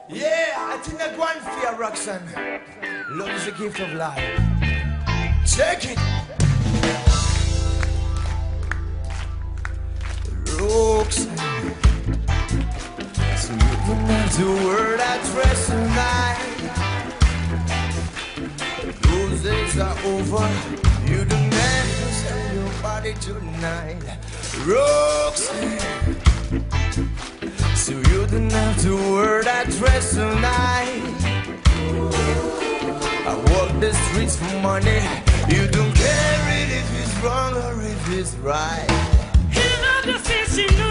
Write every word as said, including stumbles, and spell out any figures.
Yeah, I think that one fear, Roxanne. Love is a gift of life. Check it. Roxanne. So you don't have to wear that dress tonight. Those days are over. You don't have to sell your body tonight. Roxanne. So you don't have to wear that dress tonight. I walk the streets for money. You don't care it if it's wrong or if it's right. He loved the fish, he knew